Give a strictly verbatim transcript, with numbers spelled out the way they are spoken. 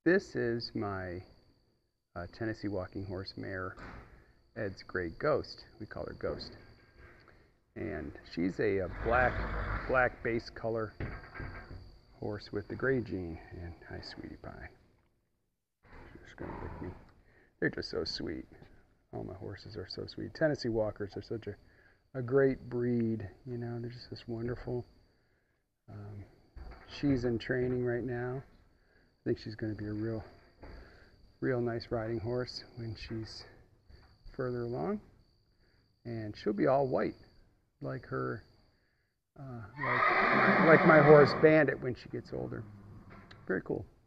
This is my uh, Tennessee walking horse mare, Ed's Gray Ghost. We call her Ghost. And she's a, a black, black base color horse with the gray gene. And hi, sweetie pie. She's just gonna lick me. They're just so sweet. All my horses are so sweet. Tennessee walkers are such a, a great breed. You know, they're just this wonderful. Um, she's in training right now. I think she's going to be a real, real nice riding horse when she's further along. And she'll be all white, like her, uh, like, my, like my horse Bandit when she gets older. Very cool.